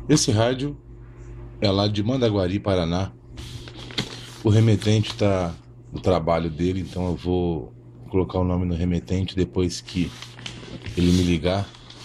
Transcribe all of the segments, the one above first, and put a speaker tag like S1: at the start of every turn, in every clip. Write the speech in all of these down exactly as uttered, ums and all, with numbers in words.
S1: Esse rádio é lá de Mandaguari, Paraná. O remetente está no trabalho dele, então eu vou colocar o nome no remetente depois que ele me ligar.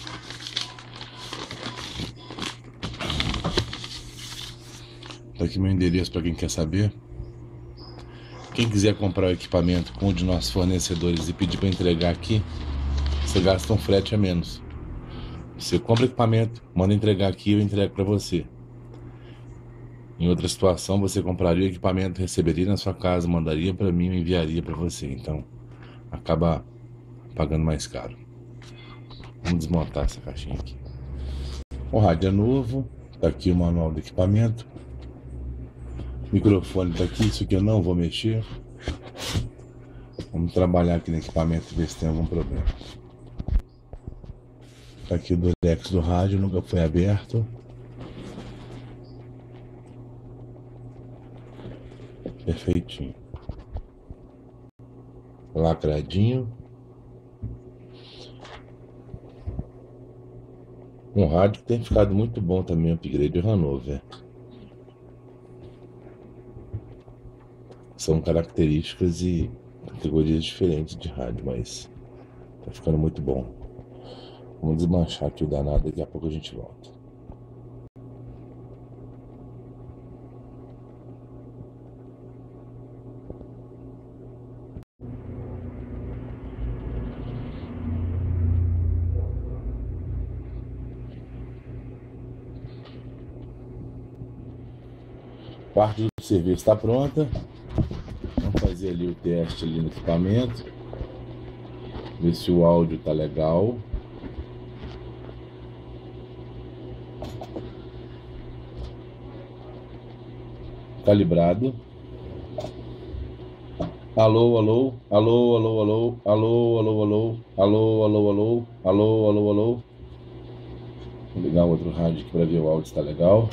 S1: Tá aqui meu endereço para quem quer saber. Quem quiser comprar o equipamento com um de nossos fornecedores e pedir para entregar aqui, você gasta um frete a menos. Você compra o equipamento, manda entregar aqui e eu entrego para você. Em outra situação, você compraria o equipamento, receberia na sua casa, mandaria para mim e enviaria para você. Então, acaba pagando mais caro. Vamos desmontar essa caixinha aqui. O rádio é novo, tá aqui o manual do equipamento. O microfone tá aqui, isso aqui eu não vou mexer. Vamos trabalhar aqui no equipamento e ver se tem algum problema. Tá aqui o durex do rádio, nunca foi aberto. Perfeitinho. Lacradinho. Um rádio que tem ficado muito bom também, o upgrade Hanover. São características e categorias diferentes de rádio, mas tá ficando muito bom. Vamos desmanchar aqui o danado, daqui a pouco a gente volta. Parte do serviço está pronta. Vamos fazer ali o teste ali no equipamento. Ver se o áudio tá legal. Calibrado. Alô, alô, alô, alô, alô, alô, alô, alô, alô, alô, alô, alô, alô, alô. Vou ligar outro rádio aqui para ver o áudio se tá legal.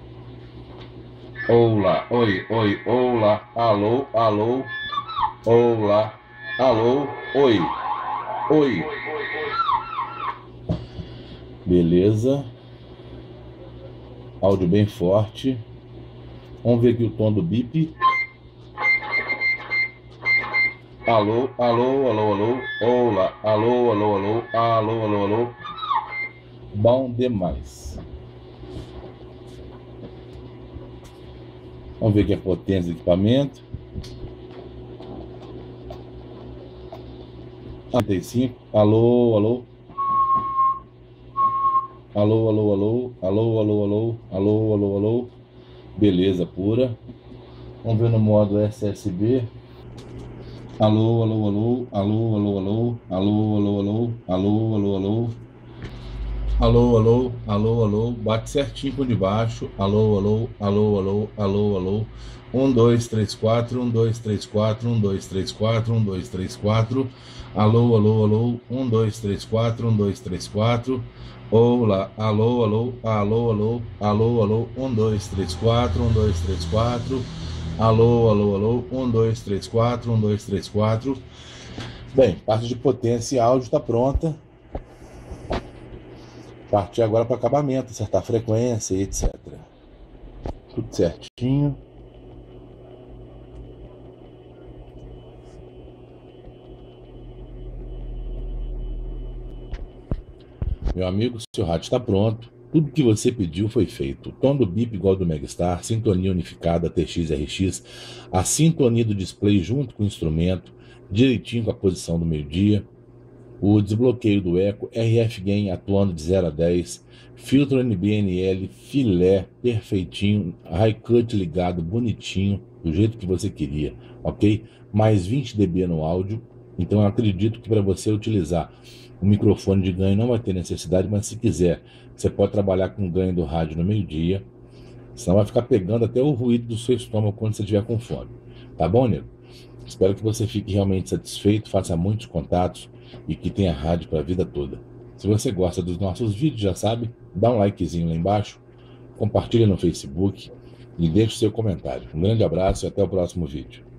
S1: Olá, oi, oi, olá, alô, alô, olá, alô, oi, oi. Beleza. Áudio bem forte. Vamos ver aqui o tom do bip. Alô, alô, alô, alô, olá, alô, alô, alô, alô, alô, alô. Bom demais. Vamos ver aqui a potência do equipamento. trinta e cinco. Alô, alô. Alô, alô, alô. Alô, alô, alô. Alô, alô, alô. Beleza pura. Vamos ver no modo S S B. Alô, alô, alô. Alô, alô, alô. Alô, alô, alô. Alô, alô, alô. Alô, alô, alô, alô, bate certinho com o de baixo. Alô, alô, alô, alô, alô, alô. um, dois, três, quatro, um, dois, três, quatro, um, dois, três, quatro, um, dois, três, quatro. Alô, alô, alô, um, dois, três, quatro, um, dois, três, quatro. Olá, alô, alô, alô, alô, alô, alô, um, dois, três, quatro, um, dois, três, quatro. Alô, alô, alô, um, dois, três, quatro, um, dois, três, quatro. Bem, parte de potência e áudio está pronta. Partir agora para acabamento, acertar a frequência e etcétera. Tudo certinho. Meu amigo, seu rádio está pronto. Tudo que você pediu foi feito. Tom do bip igual do Megastar, sintonia unificada T X R X, a sintonia do display junto com o instrumento, direitinho com a posição do meio-dia, o desbloqueio do eco, R F Gain atuando de zero a dez, filtro N B N L, filé, perfeitinho, high cut ligado, bonitinho, do jeito que você queria, ok? Mais vinte decibéis no áudio, então eu acredito que para você utilizar o microfone de ganho não vai ter necessidade, mas se quiser, você pode trabalhar com o ganho do rádio no meio-dia, senão vai ficar pegando até o ruído do seu estômago quando você estiver com fome, tá bom, nego? Espero que você fique realmente satisfeito, faça muitos contatos e que tenha rádio para a vida toda. Se você gosta dos nossos vídeos, já sabe, dá um likezinho lá embaixo, compartilha no Facebook e deixe seu comentário. Um grande abraço e até o próximo vídeo.